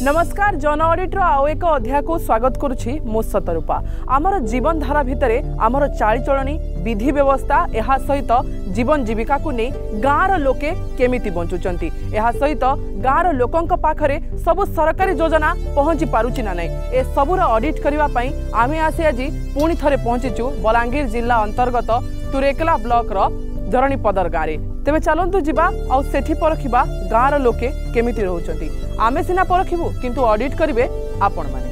नमस्कार जन ऑडिटर आउ एक अध्याय को स्वागत करुछि मो सतरूपा। आमर जीवन धारा भितरे आमर चालीचलनी विधि व्यवस्था यह सहित जीवन जीविका को नहीं गाँव लोके केमिति बंचुचंती यह सहित गाँव लोकंक पाखरे सबु सरकारी योजना पहुँची पारुछि ना नहीं ए सबुर ऑडिट करिवा पई आमे आसी आज पुणी थरे पहुँचीचु बलांगीर जिला अंतर्गत तुरेकेला ब्लॉक रो धरणी पदर गाँव में। तेबे चलंतु जिबा आ सेठी परखिबा गाँव लोके केमिति रहउचंती। आमे सिना परखिबु किंतु ऑडिट करिवे आपण माने।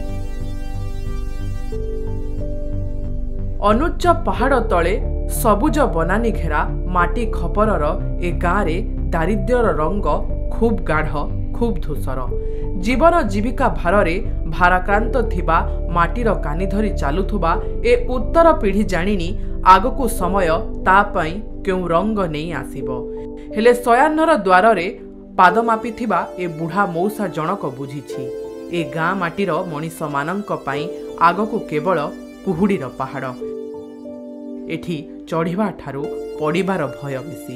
अनुच्च पहाड़ तले सबुज बनानी घेरा माटी खपरर ए गाँव में दारिद्र्यर रंग खूब गाढ़ खूब धूसर। जीवन जीविका भारे भाराक्रांत थिबा माटीर कानी धरी चालुथुबा ए उत्तर पीढ़ी जानिनी आगकू समय तापाई क्यों रंग नहीं आसीबो। हेले शयान्नर द्वार रे पाद मापी थिबा ए बुढ़ा मौसा जनक बुझीछि ए गाँ माटीर मनीष मानंक पई आगकू केवल कुहुडीर पहाड़ एठी चढ़िबा ठारू पड़िबार भय बेसी।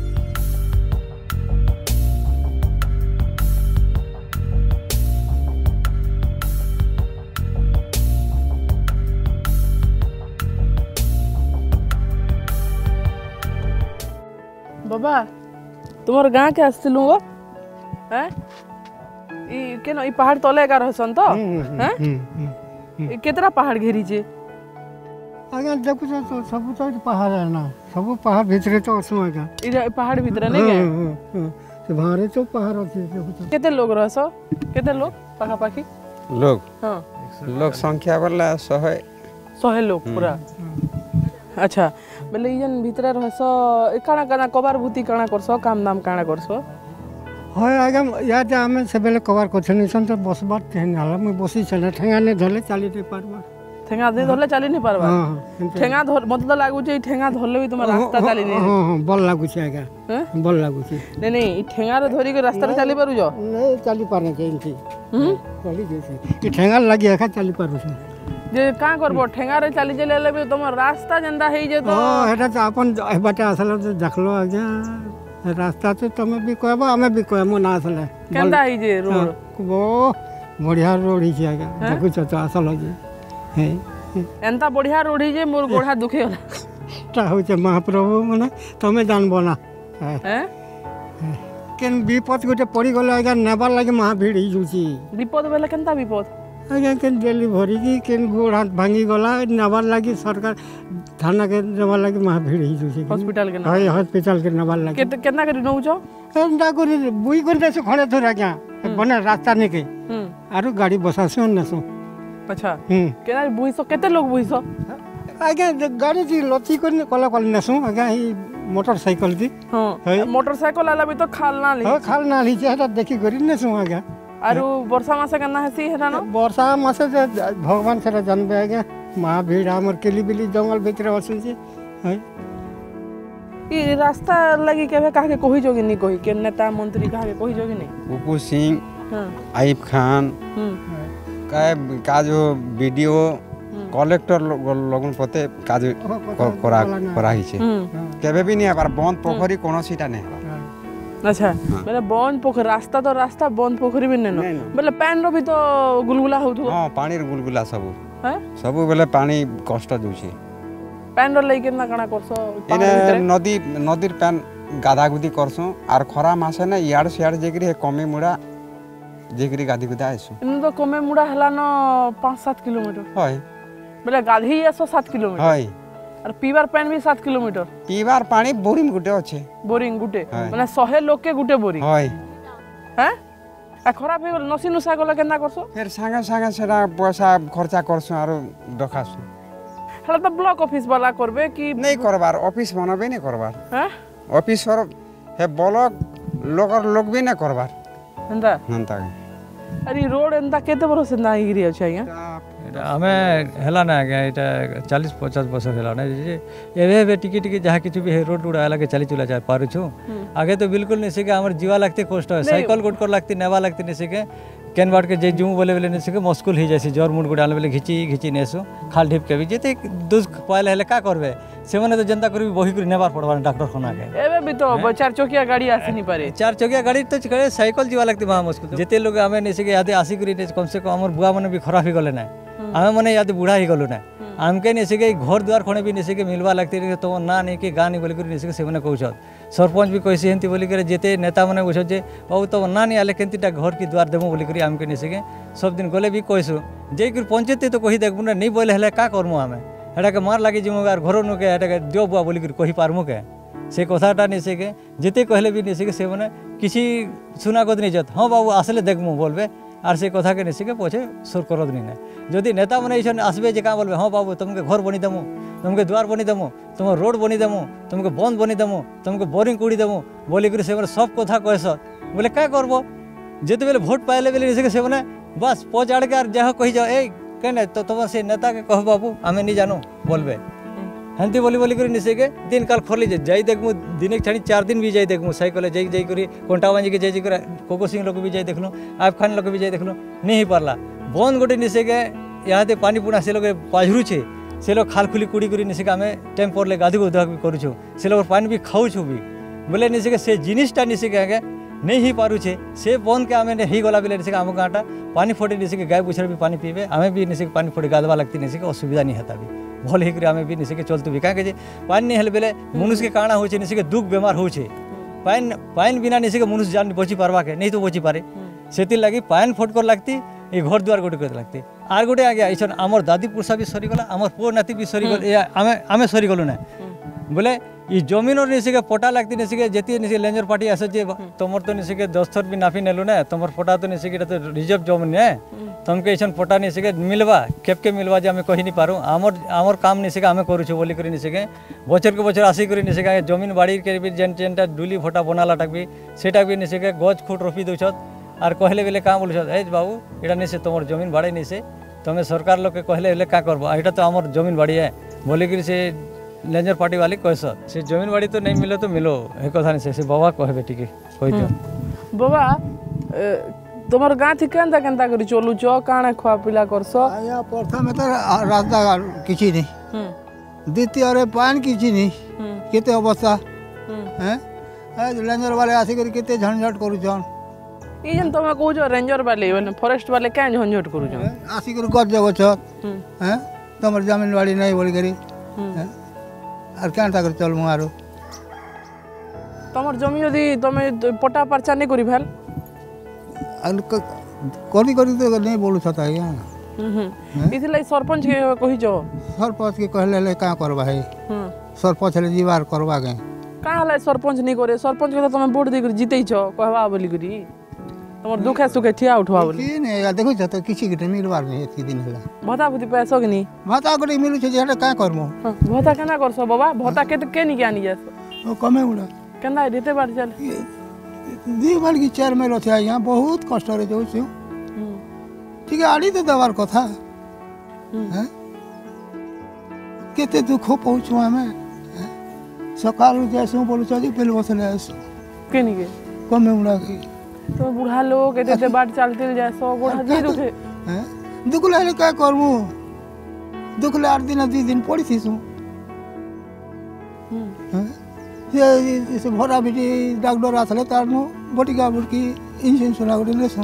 बाबा तुमर गाँ के आसलु वो हैं ई केनो ई पहाड़ तले का रहसन तो हैं केतरा पहाड़ घेरी जे आगे देखु तो सब तो पहाड़ है ना सब पहाड़ भीतर तो असु आगे ई पहाड़ भीतर नहीं के से बाहर तो पहाड़ अछि देखु केते लोग रहसो केते लोग पाखा पाखी लोग हां लोग संख्या वाला 100 लोग पूरा। अच्छा बेले इजन भीतर रहसो काना काना कबार भूति काना करसो काम दाम काना करसो होय आगे या जे हमें से बेले कवर कोछनी सन तो बस बात तेन हाला मैं बसी चले ठेंगा ने धले चाली दे पारबा ठेंगा दे धले चाली नहीं पारबा ठेंगा धर मत तो लागु जे ठेंगा धरले भी तुम रास्ता चाली नहीं हां बल लागु छै आगे बल लागु छै नहीं नहीं ठेंगा रे धरी के रास्ता रे चाली पारु जो नहीं चाली पारने के इनकी चली जैसे ई ठेंगा लगी आखा चाली पारु छै जे का करबो ठेंगा रे चाली जेले भी तुम रास्ता जंदा हेई जे तो हां एटा तो अपन बाटे आसल तो देखलो आगे रास्ता तो तमे भी कहबो हमें भी कहमो ना आसले केंदा हेई जे रोड वो बढ़िया रोड ही छै आगे देखु तो आसल जे हे एंता बढ़िया रोड ही जे मोर गोढ़ा दुखे होला ता हो छै महाप्रभु माने तमे जानबो ना हैं केन विपद गोटे पड़ी गले आगे नेबार लागे महा भीड़ ही जुची विपद बेले केंता विपद आगे केन डिलीवरी की केन गोड़ हाथ भांगी गला नेबार लागी सरकार थाना के नेबार लागी महा भीड़ ही जुची हॉस्पिटल के हां हॉस्पिटल के नेबार लागी केतना करी नउचो एंदा करी बुई कोन से खड़े थोड़ा क्या बने रास्ता ने के आरो गाड़ी बसासो नसो अच्छा केना बुईसो केते लोग बुईसो आगे गाड़ी जी लती कोन कला कल नसो आगे ही मोटरसाइकिल दी हां मोटरसाइकिल आला भी तो खाल ना ली हां खाल ना ली जेटा देखि करी नसो आगे आरो वर्षा मासे केना हेसी हेना न वर्षा मासे भगवान से जानबे आगे महा भीड़ हमर केली बिली जंगल भीतर असु छी है ई रास्ता लगी केबे काहे कोही जोगी नहीं कोही के नेता मंत्री काहे कोही जोगी नहीं उपू सिंह आइब खान का जो वीडियो कलेक्टर लोगन पते काज करा ही छे केबे भी नहीं आबार बंद पोखरी कोनो सीटा नहीं। अच्छा बेले बंद पोखरी रास्ता तो रास्ता बंद पोखरी भी नहीं बेले पैन रो भी तो गुलगुला होथु हां पानी रे गुलगुला सब बेले पानी कष्ट दूची पैन रो लई केना कणा करसो इने नदीर पैन गादा गुदी करसो आर खरा मासे ना याड सियाड जेकरी कमी मुडा जेकरी गादी गुदा आइसो इन तो कमे मुडा हला न 5-7 किलोमीटर होय बेले गाधी आसो 7 किलोमीटर होय और पीवार पैन भी 7 किलोमीटर पीवार पानी बोरिंग गुटे अच्छे बोरिंग गुटे माने 100 लोग के गुटे बोरिंग होय हैं आ खराब हे नसी नुसा गला केना करसो फिर संगे सेरा पैसा खर्चा करसो आरो डकासो हला तो ब्लॉक ऑफिस वाला करबे कि नहीं करबार ऑफिस बनबे नहीं करबार हैं ऑफिस और हे ब्लॉक लोग भी नहीं करबार हंता अरे रोड एंता केते बरस ना गिरी अछि यहाँ हमें हेला ना गया एटा 40-50 वर्ष हेला ना जे एबे टिकी जहाँ किछु भी रोड उड़ा लगे चली चला जा पारु छु आगे तो बिल्कुल नहीं सके हमर जीवा लगते कष्ट है साइकिल गोट कर लगते नेवा लगते नहीं सके केन बाट के जे जूँ बोले बोले नहीं सके मुस्कुल ही जैसे जोर मुंड गुड़ाल बोले घिची घिची नेसु खाल ढिप के भी जेते दुख पाइले हेले का करबे से माने तो जनता करी बही करी नेबार पड़बा डॉक्टर खाना के एबे भी तो 4 चकिया गाड़ी आसी नहीं पारे 4 चकिया गाड़ी तो करे साइकिल जीवा लगती वहां मुस्कुल जेते लोग हमें नहीं सके याद आसी करी कम से कम हमर बुआ माने भी खराब ही गले ना हमें माने याद बूढ़ा ही गलो ना आमके नहीं सके घर द्वार खणे भी नहीं सके मिलवा लगती तो ना नहीं कि गाँ नहीं बोली नहीं सके से मैंने कहूँ सरपंच भी कैसे हेंती बोली करे जेते नेता मैंने बुझ जे बाबू तो ना नहीं आले केंतीटा घर की द्वार देमु बोली करी आमके नहीं सके सब दिन गले भी कहसु जे कि पंचायत तो कही देखबु ना नहीं बोले हेले का करमु हमें एटा के मार लागी जिमु घर नु के एटा के दियो बुआ बोली करी कही पारमु के से कथाटा नहीं सके जेते कहले भी नहीं सके से मैंने किसी सुना गद नहीं जत हाँ बाबू आसले देखमु बोलबे आर से कथा के नहीं सके पछे सुर करद नहीं जदि नेता मैंने ऐसा आसबे जे का बोलबे हाँ बाबू तुमके घर बनी देमु तुमके द्वार बनी देमु तुम रोड बनी देमु तुमके बंद बनी देमु तुमके बोरिंग कुड़ी देमु बोली करी से सब कथा कहस बोले क्या करबो जेते बेले वोट पाइले बेले नहीं सके से मैंने बस पहुँचाड़ के आर जहाँ कही जाओ ए कहने तो तुम से नेता के कह बाबू हमें नहीं जानो बोलबे हेंती बोली बोली करी नहीं सके दिन काल खोली जाई देखमु दिन छाड़ी 4 दिन भी जाई देखमु साइकिल जाई जाई करी कोंटा बांजी के जाई कर कोको सिंह लोग भी जाई देखलो आप खान लोग भी जाई देखलो नहीं पारला बंद गोटे नहीं सके यहाँ दे पानी पुना से लोग पाझरू छे से लोग खाल खुली कुड़ी करी नहीं सके आम टाइम पड़े गाधी गुधा भी करूँ से लोग पानी भी खाऊ भी बोले नहीं सके से जिनिसटा नहीं सके आगे नहीं ही पारुछे से बंद के आम नहीं गला बेले नहीं सके आम गाँटा पानी फोटे नहीं सके गाय बुछड़ भी पानी पीबे आम भी नहीं सके पानी फोटे गाधवा लगती नहीं सके असुविधा नहीं होता भी भल ही आम भी नहीं सके चलतु भी कहीं पानी नहीं हेल्ले बेले मनुष्य के काଣା हो नहीं सके दुख बेमार हो पानी बिना नहीं सके मनुष्य जान बची पार्बा के नहीं तो बची पारे से लगी पानी फोटकर लगती ये घर द्वार गोटे कर लगती आर गोटे आगे ऐसा आमर दादी पुरुषा भी सरीगला आमर पुओ नाती भी सरीगल आम सरीगलु ना बोले ये जमीन और नहीं सके पटा लगती नहीं सके जेती नहीं सके लेंजर पार्टी आसे तुम तो नहीं सके 10 थर भी नाफी नेलु ना तुम पटा तो नहीं सके तो रिजर्व जमीन है तुमके ऐसा पटा नहीं सके मिलवा केप के मिलवा जे हमें कही नहीं पारू आमर काम नहीं सके हमें करूँ बोली कर नहीं सके बचर के बचर आसी कर नहीं सके जमीन बाड़ी के भी जेन जेनटा डुली फटा बनालाटा भी सेटा भी नहीं सके गज खुट रोपी दौछत आर कहले बेले क्या बोल ए बाबू यहाँ नहीं से तुम जमीन बाड़ी नहीं से तुम्हें सरकार लोग के कहले बेले क्या करबो यहाँ तो आमर जमीन बाड़ी है बोली कर से लेंजर पार्टी वाली कहस से जमीन बाड़ी तो नहीं मिले तो मिलो एक कथा नहीं से बाबा कहबे टिके कहि दियो बाबा तुमर गाँ थी केनता केनता करी चलुच काणे खुआ पिला करस या प्रथम तो रास्ता किछि नहीं द्वितीय रे पानी किछि नहीं केते अवस्था हैं लेंजर वाले आसी कर केते झंझट करूछन ई जन तुम कहू रेंजर वाले फॉरेस्ट वाले क्या झंझट करूछन आसी कर गज जगछ हैं तुमर जमीन बाड़ी नहीं बोली करी और क्या कर चल मुआरो तुमर जमीन यदि तुम पटा परचा नहीं करी भेल करी करी तो नहीं बोलू छता या इथिलाई सरपंच के कहि जो सरपंच के कहले ले का करबा है सरपंच ले जीवार करबा के का हला सरपंच नहीं करे सरपंच के तो तुम वोट दे कर जीतै छ कहबा बोली करी तुमर दुखे सुखे ठिया उठवा बोली की नहीं या देखो छ तो किछि के मिलवार नहीं एती दिन हला भता भूति पैसा के नहीं भता को मिलु छ जे का करमो भता केना करसो बाबा भता के नहीं ज्ञानी जासो ओ कमे उडा केना देते बार चल दी बार की चार में रथिया यहाँ बहुत कष्ट रे जाऊ छु ठीक है आड़ी तो दवार कथा हैं केते दुख पहुँचू हमें सकाल जैसू बोलू छी पहले बसले आसू केनी के कमे उडा के तो बूढ़ा लोग एते बाट चलते जासो गोड़ा जी रुके हैं दुख ले का करमु दुख ले 8 दिन 2 दिन पड़ी थी सु हैं ये भरा बेटी डॉक्टर आसले तार नु बटिका बुटकी इंजेक्शन सुना गोटे लेसो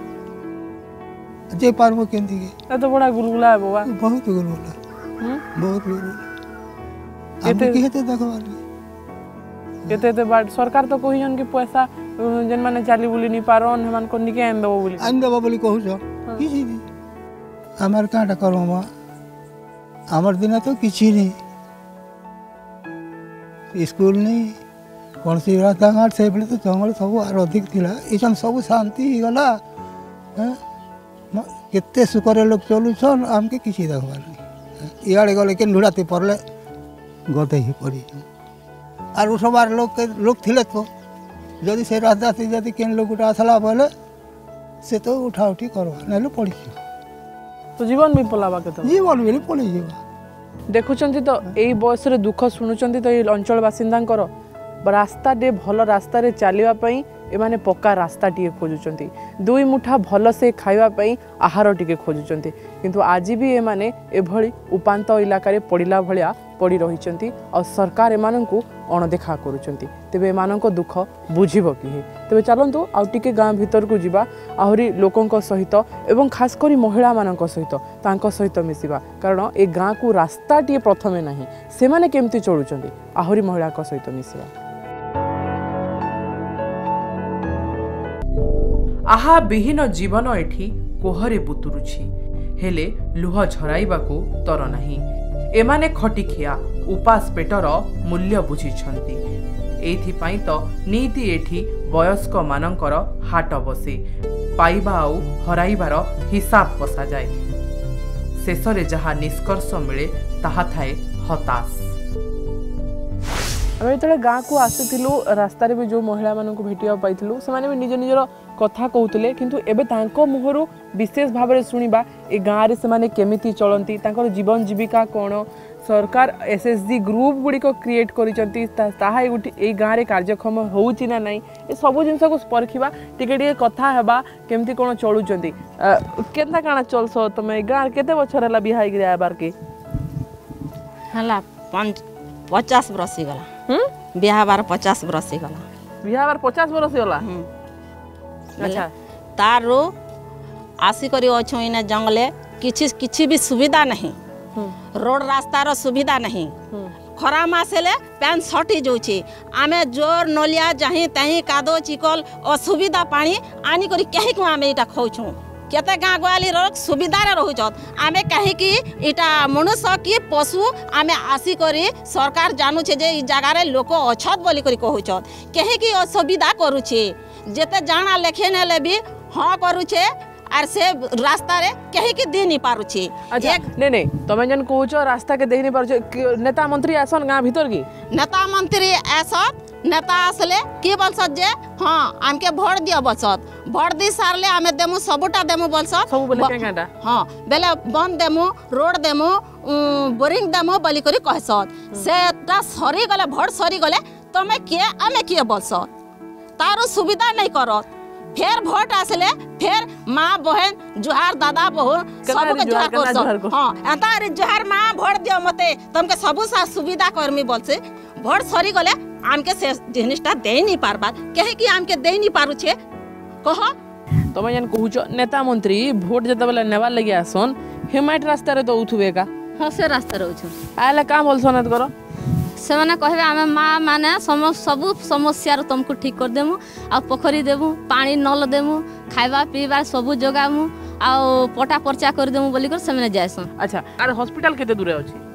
जे पारबो केंदी के तो बड़ा गुलगुला है बाबा बहुत गुलगुला बहुत गुलगुला केते केते देखबार केते बाट सरकार तो कहि जन के पैसा जन माने चाली बोली नहीं पारन हमन को निके आन देबो बोली कहू छ किछि नहीं हमर काटा करबो हमर दिन तो किछि नहीं स्कूल नहीं कौन सी रास्ता घाट से तो जंगल सब आर अधिक थिला इसन सब शांति ही गला केते सुकर लोग चलु छन हमके किछि देखबार नहीं इयाड़े गले के ढुड़ाते पड़ले गते ही पड़ी आर सबार लोग थिले तो जदि से रास्ता से जदि केन लोग उठा आसला बोले से तो उठा उठी करवा नेलो पड़ी तो जीवन भी पलावा के तो जीवन भी पड़ी जीवा देखुचंती तो एई बयस रे दुख सुनुचंती तो ए अंचल बासिंदा रास्ता डे भल रास्ता रे चलिया पई एमाने पक्का रास्ता टी खोजुचंती दुई मुठा भल से खाइबा पई आहार टी खोजुचंती किंतु आज भी एमाने एभली उपांत इलाका पड़िला भलिया पड़ी रही और सरकार एमानंकु अणदेखा करुचंती तेबे एमानंको दुख बुझिबो कि तेबे चलंतु आउ टिके गाँ भीतर को जिबा आहरी लोकंक सहित एवं खास करी महिला मानक सहित तांको सहित मिसिबा कारण ए गाँ को रास्ता टी प्रथमे नाही से माने केमती चलुचंती आहरी महिला को सहित मिसिबा आहा विहीन जीवन एठी कोहरे बुतुरुछि हेले लुह झराइबाकू तर नाही एमाने खटिखिया उपास पेटर मूल्य बुझिछंती एथिपाई तो नीति एठी वयस्क मानकर हाट बसे पाइबा आउ हराइबार हिसाब कसा जाए शेषरे जहा निष्कर्ष मिले ताहा थाए हताश आम जो गाँ को आसुलु रास्ता भी जो महिला मानक भेटिया पाइलु से भी निज निजर कथा कहते किंतु एबे तांको मुहरु विशेष भाव में शुणा ए गाँव से केमिति चलती जीवन जीविका कौन सरकार एसएसजी ग्रुप गुड़िक क्रिएट करिसेंती ताहा ए गाँव कार्यक्रम होउची ना नहीं ए सब जिनस को परखिबा टिके कथा हेबा केमती कोन चलुचंती केनता काना चलसो तमे गाँव केते बछर हला बिहाई गिरा बार के हला 50 बरस गला बिहा बार 50 बरस गला बिहा बार 50 बरस गला अच्छा तारो आसी करी अछो इने जंगले किछि भी सुविधा नहीं रोड रास्ता रो सुविधा नहीं खरा मासेले पैन सटी जाउची आमे जोर नलिया जहीं तहीं कादो चिकल असुविधा पानी आनी करी कहीं को आमे इटा खौछु केते गाँ गवाली रो सुविधा रे रहउछत आमे कहीं कि इटा मनुष्य की पशु आमे आसी करी सरकार जानू छे जे इ जगह रे लोक अछत बोली करी कहउछत कहीं कि असुविधा करूछे जेते जाना लेखे नेले भी हां करूछे आर से रास्ता रे कहीं कि दे नहीं पारुछे अच्छा ने ने तमे जन कहउछो रास्ता के देख नहीं पारुछे नेता मंत्री आसन गाँ भीतर की नेता मंत्री आसन नेता आसले की बोलसत जे हां हमके वोट दियो बोलसत वोट दी सारले हमें देमु सबुटा देमु बोलसत सब बोले केंगाटा हां बेले बंद देमु रोड देमु बोरिंग देमु बोली करी कहसत सेटा सरी गले वोट सरी गले तमे के आमे के बोलसत तारो सुविधा नहीं करत फिर वोट आसले फिर माँ बहन जुहार दादा बहू सब के जुहार करसत हां एता रे जुहार माँ वोट दियो मते तमके सबु सा सुविधा करमी बोलसे वोट सरी गले आमके से जिनिसटा दे नहीं पारबा कहे कि आमके दे नहीं पारु छे कह तमे जन कहूछ नेता मंत्री वोट जते बेले नेवा लगी आसन हेमाइट रास्ता रे तो उठुबे का हां से रास्ता रे उछु आले काम बोलसन करो से माने कहबे आमे मां माने सब समस्या रो तुमको ठीक कर देमु आ पोखरी देमु पानी नल देमु खाइबा पीबा सब जगामु आ पटा पर्चा कर देमु बोली कर से माने जायसन अच्छा आर हॉस्पिटल केते दूर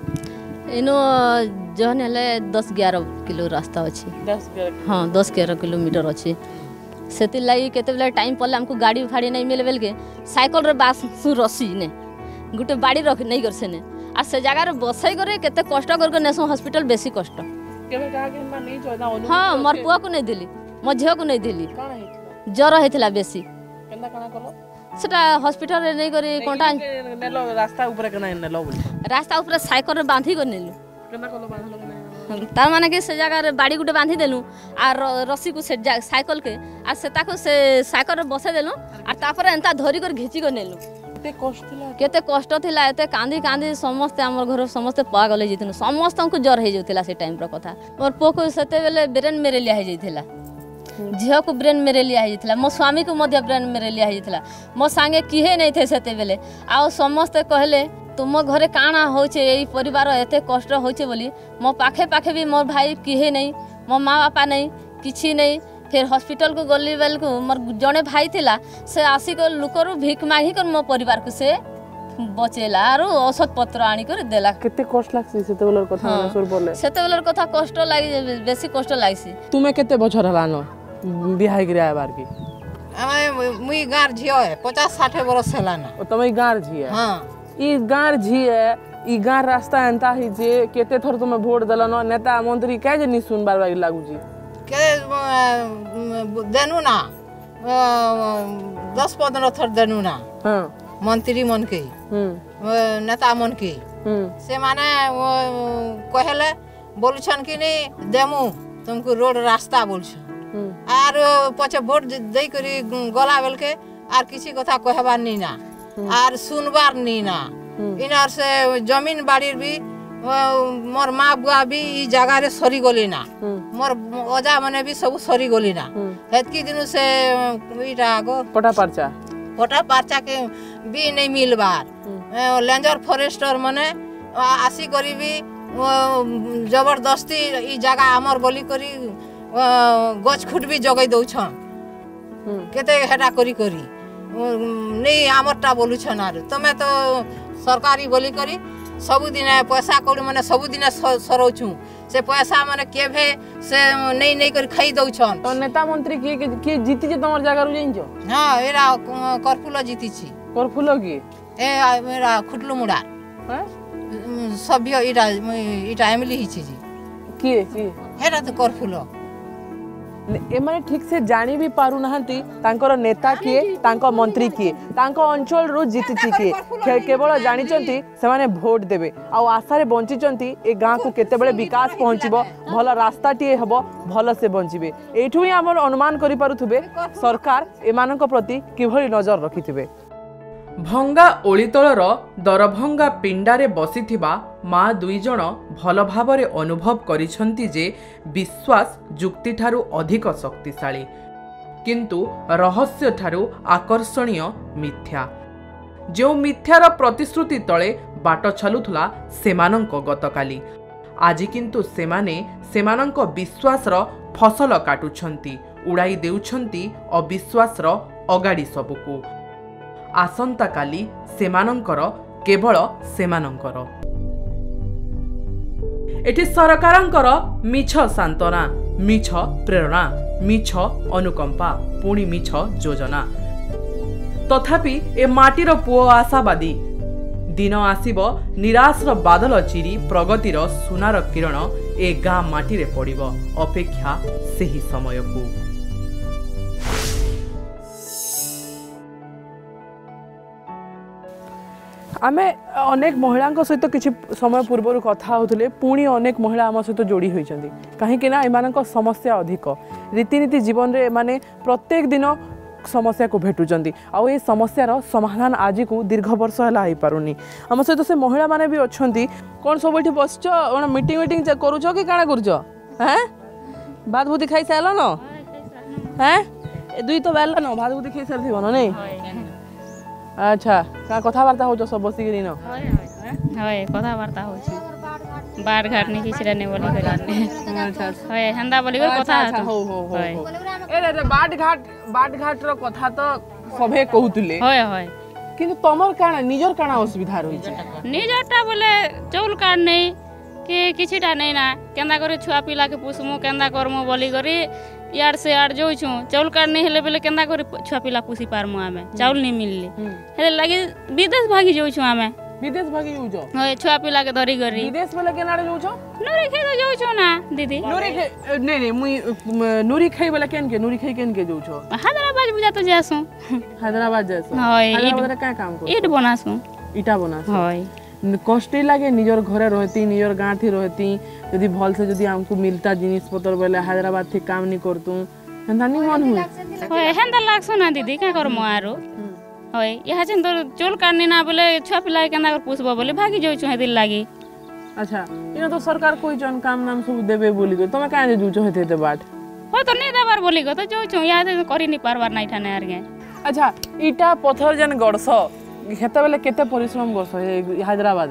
अछि इनो जहन हेले 10-11 किलो रास्ता अछि 10-11 हां 10-11 किलोमीटर अछि सेति लागि केते बेले टाइम पड़ले हमको गाड़ी फाड़ी नहीं मिले बेल के साइकिल रे बास सु रसी ने गुटे बाड़ी रख नहीं कर से ने आ से जगह रे बसई करे केते कष्ट कर नेसो हॉस्पिटल बेसी कष्ट केबे कहा के हम नहीं जोदा अनु हां मोर पुआ को नहीं दिली मो झियो को नहीं दिली काना हेतला ज्वर हेतला बेसी केंदा काना कलो सेटा हॉस्पिटल रे नहीं करे कोंटा नेलो रास्ता ऊपर केना नेलो बोल रास्ता ऊपर साइकिल रे बांधी कर नेलु केंदा कलो बांधलो तार माने के से जगह रे बाड़ी गुटे बांधी देलु आ रस्सी को से साइकिल के आ से ताको से साइकिल रे बसे देलु आ तापर एंता धरी कर घिची कर नेलु केते कष्ट थिला एते कांदी कांदी समस्त हमर घर समस्त पागल हे जइतनु समस्त को ज्वर हे जइतला से टाइम रो कथा मोर पोको सते बेले ब्रेन मेरे लिया हे जइतला झियो को ब्रेन मेरे लिया हे जइतला मो स्वामी को मध्य ब्रेन मेरे लिया हे जइतला मो संगे किहे नहीं थे सते बेले आ समस्त कहले तुम घरे काना होचे एई परिवार एते कष्ट होचे बोली मो पाखे पाखे भी मोर भाई किहे नहीं मो माँ बापा नहीं किछि नहीं फिर हॉस्पिटल को गली बेल को मोर जने भाई थिला से आसी को लुकरु भीख मागी कर मो परिवार को से बचेला आरो औषध पत्र आनी कर देला केते कष्ट लागसी सेते बेलर कथा सुर बोले सेते बेलर कथा कष्ट लागि बेसी कष्ट लागसी तुमे केते बछर हलानो बिहाई गिरा बार की मुई गार झियो है 50-60 बरस हला ना तमे गार झिए हां ई गार झिए ई गार रास्ता एंता ही जे केते थर तुमे वोट देलनो नेता मंत्री काहे जे नि सुनबार बागी लागु जी के देनु ना 10-15 थर देनु ना हां मंत्री मन के नेता मन के से माने कहले बोलछन कि नहीं देमु तुमको रोड रास्ता बोलछ आर पछे वोट दे करी गला बेल के आर किसी कथा कहबार नहीं ना आर सुनबार नहीं ना इनार से जमीन बाड़ी भी मोर माँ बुआ भी ई जगह रे सरी गली ना मोर अजा माने भी सब सरी गली ना हेतकी दिन से इटा गो पटा परचा के भी नहीं मिलबार लेंजर फॉरेस्टर माने आसी करी भी जबरदस्ती ई जगह हमर बोली करी गछ खुट भी जगै दउछन केते हेडा करी नहीं हमरटा बोलुछन आर तमे तो सरकारी बोली करी सबुदिन पैसा कौड़ी मैंने सबुदिन सरौछु से पैसा मैंने केभे से नहीं कर खाई दउछन तो नेता मंत्री की जीती जे तमर जगह रु जाइंजो हां एरा करफुल जीती छी करफुल की ए मेरा खुटलु मुडा हैं सभ्य इटा एमली ही छी की हेरा तो करफुल एमाने ठीक से जानी भी पारु नहंती तांकर नेता किए तांको मंत्री किए तांको अंचल रु जीति किए केवल जानी चंती से माने वोट देबे आ आशा रे बंची चंती ए गां को केते बेले विकास पहुंचबो भल रास्ता टिए हबो भल से बंचिबे एठु ही हमर अनुमान करि पारुथबे सरकार एमानक प्रति किभली नजर रखिथिबे भंगा ओलितळर दरभंगा पिंडारे बसिथिबा माँ दुई जण भल भावरे अनुभव करिसंती जे विश्वास जुक्ति ठारू अधिक शक्तिशाली किंतु रहस्य ठारू आकर्षणीय मिथ्या जो मिथ्यार प्रतिश्रुति तले बाट छलुथला सेमानंक गतकाली आजि किंतु सेमाने सेमानंक विश्वासर फसल काटुछंती उड़ाई देउछंती अविश्वासर अगाड़ी सबुकु आसंता काली सेमानंकर केवल सेमानंकर एठी सरकारंकर मिछ सांत्वना मिछ प्रेरणा मिछ अनुकंपा पुणी मिछ योजना तथापि ए माटीर पुओ आशावादी दिन आसीब निराशर बादल चिरी प्रगतिर सुनार किरण ए गाँ माटी रे पड़िब अपेक्षा सेही समयकू आमे अनेक महिला सहित किसी समय पूर्व कथा होते पुणी अनेक महिला आम सहित जोड़ी होती कहीं एम समस्या अधिक रीतिनीति जीवन में माने प्रत्येक दिन समस्या को भेटुंट आउ ये समस्यार समाधान आज को दीर्घ वर्ष है पारुनी आम सहित से महिला माने भी अच्छा कौन सब ये बस मीटिंग वीटिंग करुच कि काଣା करुच हैं भात भूति खाई सार न हैं दुई तो बेला न भात भूति खाई सारी न नहीं अच्छा का कथावार्ता हो सब बसिक दिन होय कथावार्ता हो बार घाट नहीं किसी रहने बोली करे अच्छा होय हंदा बोली कर कथा हो ए रे बाट घाट रो कथा तो सभे कहउतले होय होय किंतु तमर काना निजर काना असुविधा रही निजरटा बोले चौल काट नहीं कि किछिटा नहीं ना केंदा करे छुआ पिला के पुसमु केंदा करमु बोली करी यार से यार जो चाउल कार्ड नहीं हेले बेले केंदा करे छुआ पिला पुसी पारमु आमे चाउल नहीं मिलले हेले लागी विदेश भागी जाउ छु आमे विदेश भागी जाउ छ होय छुआ पिला के धरी गरी विदेश बेले केनाडे जाउ छ नूरी खाई तो जाउ छु ना दीदी नूरी नहीं मुई नूरी खाई बेले केन के नूरी खाई केन के जाउ छ हैदराबाद बुझा तो जासु हैदराबाद जासु होय हैदराबाद का काम कर ईट बनासु ईटा बनासु होय कष्ट लागे निजर घरे रहती निजर गाँ थी रहती यदि भल से यदि हमको मिलता जिनिस पतर बेले हैदराबाद थी काम नहीं करतु हेंदा नहीं मन हुई होय हेंदा लागसु ना दीदी का कर मारो होय यहाँ से तो चोल काटनी ना बोले छुआ पिला केंदा कर पुसबो बोले भागी जाउ छु हेदिल लागी अच्छा इनो तो सरकार कोई जन काम नाम सब देबे बोली गो तमे काहे जुचो हेते बाट हो तो नहीं देबार बोली गो तो जाउ छु यहाँ से करी नहीं पारबार नहीं ठाने आर गे अच्छा ईटा पत्थर जन गड़स हेते बेले केते परिश्रम करसो हैदराबाद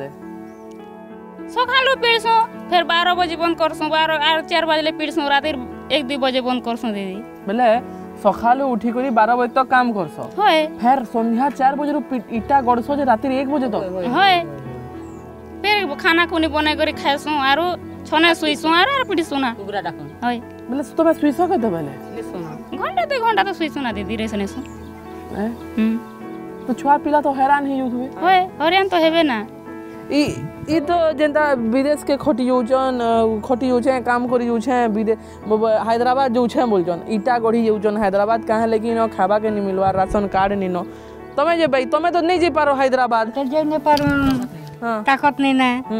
सकालू पीड़सो फिर 12 बजे बंद करसो 4 बजे पीड़सो रात 1-2 बजे बंद करसो दीदी बेले सकालू उठी करी 12 बजे तक काम करसो होय फिर संध्या 4 बजे ईटा गड़सो जे रात 1 बजे तक होय फिर खाना कोनी बने करी खाइसो आरो छने सुइसो आरो पीड़सो ना कुबरा डाकन होय बेले तो मैं सुइसो के बेले घंटा 2 घंटा तो सुइसो ना दीदी रेसनेसो तो छुआ पिला तो हैरान ही होय होय हरियान तो हेबे ना ई तो जेंता विदेश के खटी जाउछे काम करी जाउछे विदेश हैदराबाद जाउछे बोलजन ईटा गढ़ी जाउछन हैदराबाद काहे लेकिन खाबा के नहीं मिलवा राशन कार्ड नहीं न तमे जे भाई तमे तो नहीं जे पारो हैदराबाद तो जे ने पारो ताकत नहीं ना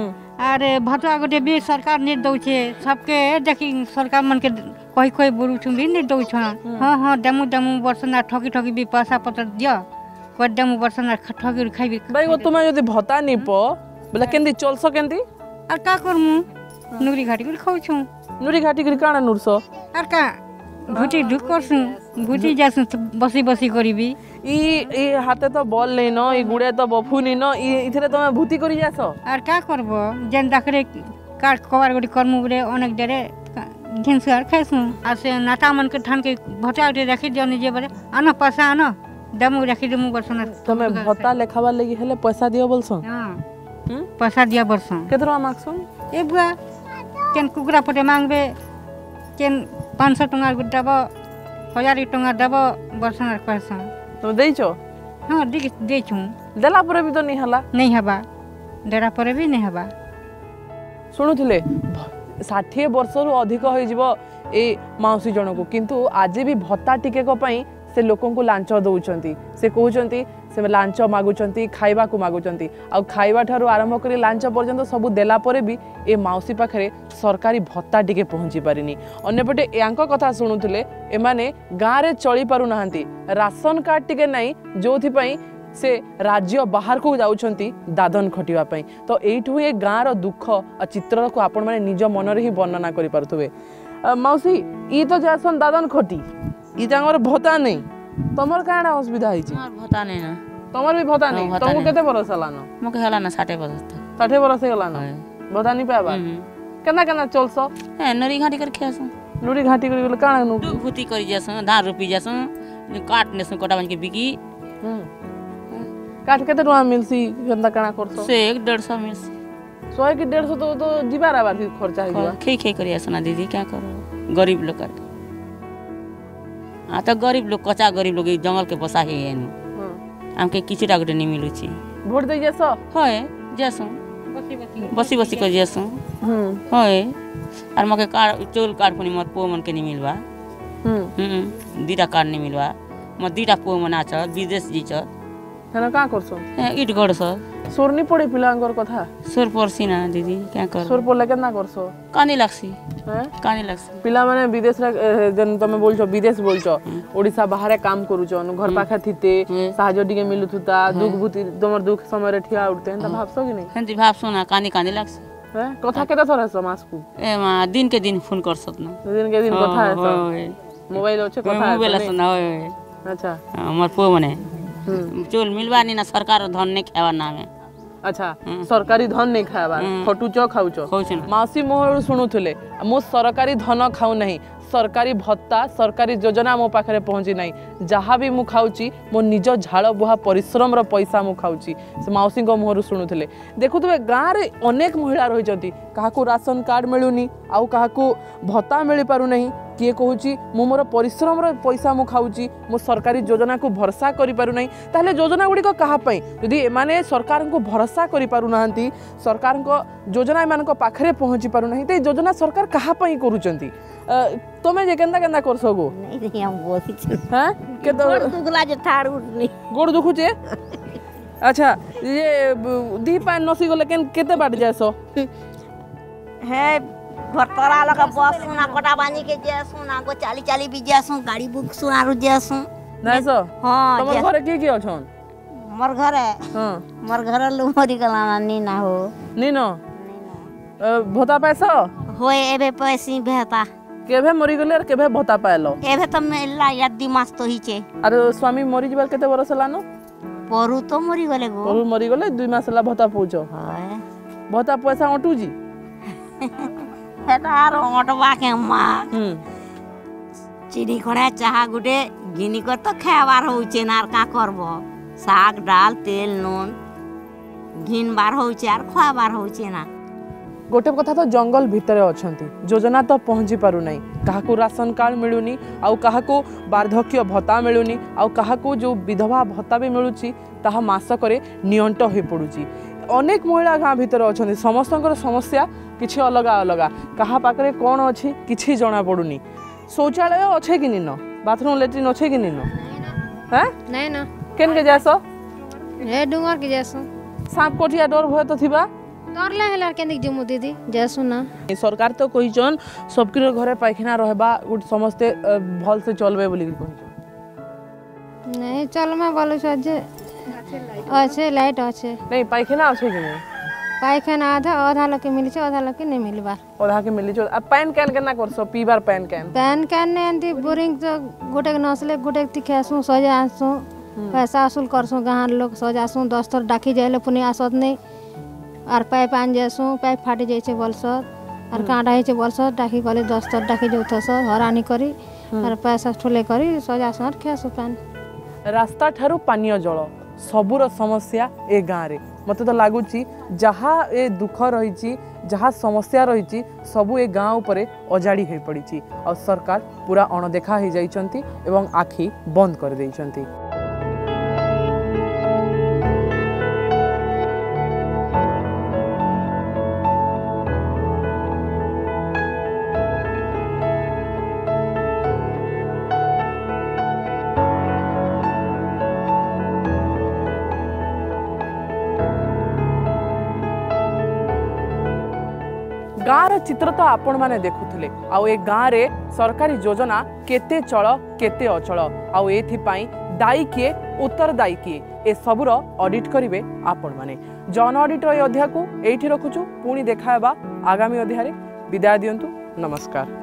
अरे भतुआ गोटे भी सरकार नहीं दौचे सबके देखी सरकार मन के कही बोलू भी नहीं दौछ हाँ देमु वर्ष ना ठकी ठकी भी पैसा पत्र दियो कोई देमु वर्ष ना ठकी खाइबी भाई वो तुम्हें यदि भत्ता नहीं पो बोले केंदी चलसो केंदी और का करमु नुरी घाटी कर खाउछु नुरी घाटी कर काना नुरसो और का भुटी ढुक करसु भुटी जासु बसी बसी करिबी ई हाथे तो बॉल नहीं न ई गुड़े तो बफुनी न ई इथरे तमे भूति करी जासो और का करबो जेन दाखरे काट कवर गोटी करमु बोले अनेक डेरे घिनस और खाइसु आ से नाता मन के ठान के भटा उठे रखी जनी जे बरे आना पैसा आना दमु रखी दमु बरसना तमे भत्ता लेखावा लगी हेले पैसा दियो बोलसो हां पैसा दिया बरसो केतरा मांगसो ए बुआ केन कुकुरा पटे मांगबे केन 500 टंका गुडब 1000 टंका दब बरसना पैसा तो देइछो हां देछु देला परे भी तो नहीं हला नहीं हबा देरा परे भी नहीं हबा शुणुथिले 60 वर्ष रु अधिक होई जिवो ए माउसी जण को किंतु आज भी भत्ता टिके को पई से लोकन को लांच दउचंती से कहउचंती से लांच मागुचंती खाइबा को मागुचंती आ खाइबा ठारो आरंभ करी लांच पर्यंत सब देला परे भी ए माउसी पाखरे सरकारी भत्ता टिके पहुंची पारिनी अन्यपटे यांको कथा शुणुथिले ए माने गां रे चली पारु नाहंती राशन कार्ड टिके नाही जोथि पई से राज्य बाहर को जाउछंती दादन खटिवा पई तो एठु ए गां रो दुख आ चित्र को आपण माने निज मन रे ही वर्णना करि पारथुबे माउसी ई तो जासन दादन खटी ई तांगर भत्ता नहीं तमर काना असुविधा है छी हमर भत्ता नहीं ना तमर भी भत्ता नहीं तुमको केते बरस हलानो मके हला ना 60 बरस 60 बरस हलानो भत्ता नहीं पाबा केना केना चलसो ए नरी घाटी कर खेसो नुरी घाटी कर बोले काना नु भूति करी जासो धान रोपी जासो काट नेसो कोटा बन के बिकी काट केते टका मिलसी केंदा काना करसो से 150 मिलसी 100 की 150 तो जीवार आबार खर्चा है जीवा खे करी आसना दीदी क्या करो गरीब लोग कर आ तो गरीब लोग कच्चा गरीब लोग जंगल के बसा है हमके किछटा गोटे नहीं मिलु छी वोट दे जेसो होय जेसो बसी बसी कर जेसो होय आर मके कार्ड चोल कार्ड पनि मत पो मन के नहीं मिलवा दीटा कार्ड नहीं मिलवा म दीटा पो मना छ विदेश जी छ हेना का करसो इट गड छ सोरनी पड़े पिलांगर कथा सोर परसी ना दीदी क्या कर सोर पड़ले केना करसो कानी लागसी हैं कानी लागसी पिला माने विदेश रे जन तमे बोलछो विदेश बोलछो ओडिसा बाहर काम करूछन घर पाखा थिते साहाଯ୍य टिके मिलुथुता दुख भूति तमर दुख समय रे ठिया उठते हैं त भाबसो कि नहीं हंती भाबसो ना कानी कानी लागसी हैं कथा केता थरसो मासकु ए मा दिन के दिन फोन कर सकना दिन के दिन कथा है मोबाइल होछे कथा है मोबाइल सुना होय अच्छा हमर पो मने चोल मिलवा नहीं ना सरकार धन नहीं खावा नामे अच्छा सरकारी धन नहीं खावा खटुच खाउच मासी मोहर शुणुले मो सरकारी धन खाऊ नहीं सरकारी भत्ता सरकारी योजना मो पाखरे पहुंची नहीं जहाँ भी मु खाऊची मो निज झाड़ बुहा परिश्रम रो पैसा मु खाऊची से माउसी को मोहर शुणुले देखुवे गाँव रे अनेक महिला रही काहाकू राशन कार्ड मिलूनी आउ काहाकू भत्ता मिल पारु नहीं किए कहूँ मु मोर परिश्रम रो पैसा मु खाऊची मो सरकारी योजना को भरोसा करि पारु नहीं ताहले योजना गुडी को कहा पई यदि एमाने सरकार को भरोसा करि पारु नाहंती सरकार को योजना एमान को पाखरे पहुंची पारु नहीं ते योजना सरकार कहा पई करूचंती तमे जे केंदा केंदा करसो गो नहीं हम बोसी छ हां के तो गोड़ दुगला जे ठाड़ उठनी गोड़ दुखु छे अच्छा ये दी पान नसी गले केते बाट जासो है भरतरा लगा बस सुना कोटा बानी के जेसु ना को चाली चाली भी जेसु गाड़ी बुक सुना रु जेसु नासो हां तमर घरे के अछन मोर घरे हां मोर घरे लो मरी गला नी ना हो नी न भोता पैसा होय एबे पैसी भेता केभे मरी गले और केभे भोता पायलो एबे त मेला यदि मास तो हिचे अरे स्वामी मरी जबार केते बरस लानो परू तो मरी गले गो परू मरी गले 2 मास ला भोता पूछो हाय भोता पैसा अटू जी हेटार अटवा के मा चिनी खड़ा चाहा गुटे गिनी कर तो खाबार होचे नार का करबो साग दाल तेल नून घिन बार होचे आर खाबार होचे ना गोटे कथा तो जंगल भितर अछंती योजना तो पहुंची पारु नहीं काहाकू राशन कार्ड मिलुनी आउ काहाकू वार्धक्य भत्ता मिलुनी आउ काहाकू जो विधवा भत्ता भी मिलुची ताहा मासकरे नियंट होई पडुची अनेक महिला गाँ भितर अछंती समस्तकर समस्या किछि अलगा अलगा कहा पाखरे कोन अछि किछि जणा पडुनी शौचालय अच्छे कि निन बाथरूम लेट्रिन अच्छे कि निन हैं नहीं ना केन के जासो हे डुंगर के जासो सांप कोठिया डर भय तो थिबा डरले हेला केनिक जिमु दीदी जय सुना सरकार तो कहिछन सबके घरे पायखाना रहबा गुट समस्ते भल से चलबे बोली कहिछन नहीं चलमा बोलु छ जे अच्छे लाइट अच्छे नहीं पायखाना আছে कि नहीं पायखाना आधा आधा लोग के मिली छ आधा लोग के नहीं मिलबा आधा के मिली छ अब पैन कैन केना करसो पीबार पैन कैन ने एंती बोरिंग तो गोटे नसले गोटे तिखासु सजा आसु पैसा वसूल करसु गाँव लोग सजासु 10 थर डाकी जाइले पुनी आसत नहीं और पाइप आन जासु पाइप फाटी जाइछे बलसत और कांटा हेछे बलसत डाकी गले 10 थर डाकी जोथस हरानी करी और पैसा ठुले करी सजासु और खेसु पान रास्ता ठारू पानीय जल सबुर समस्या ए गाँव रे मते तो लागुची जहाँ ए दुख रही जहाँ समस्या रही सबू ए गाँव उपरे अजाड़ी हो पड़ी और सरकार पूरा अणदेखा हो जाइछंती एवं आखि बंद कर देइछंती। गाँव चित्र तो आपण माने देखुथिले आउ ए गाँव रे सरकारी योजना केते चल केते अचल आउ एथिपाई दायी किए उत्तरदायी किए ए सबुर ऑडिट करिवे आपण माने। जन ऑडिट अध्याय को एठी रखुछु पुणी देखाबा आगामी अध्याय रे विदाय दियंतु नमस्कार।